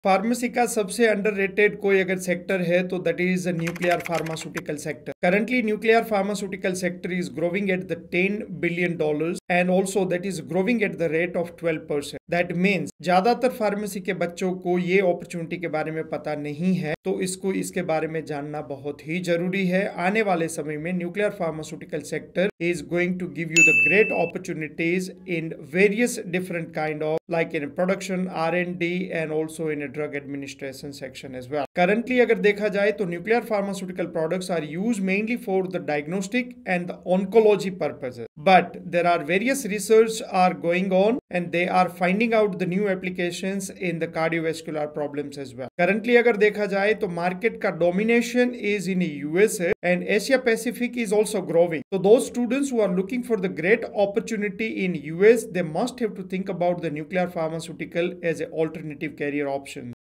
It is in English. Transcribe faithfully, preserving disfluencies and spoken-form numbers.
Pharmacy का सबसे underrated कोई अगर सेक्टर है तो that is nuclear pharmaceutical sector. Currently, nuclear pharmaceutical sector is growing at the ten billion dollars and also that is growing at the rate of twelve percent. That means ज्यादातर pharmacy के बच्चों को ये opportunity के बारे में पता नहीं है, तो इसको इसके बारे में जानना बहुत ही जरूरी है. आने वाले समय में nuclear pharmaceutical sector is going to give you the great opportunities in various different kind of like in production, R and D and also in a drug administration section as well. Currently अगर देखा जाए तो nuclear pharmaceutical products are used mainly for the diagnostic and the oncology purposes. But there are various research are going on and they are finding out the new applications in the cardiovascular problems as well. Currently अगर देखा जाए तो market का domination is in U S A and Asia Pacific is also growing. So those students who are looking for the great opportunity in U S, they must have to think about the nuclear pharmaceutical as an alternative career option.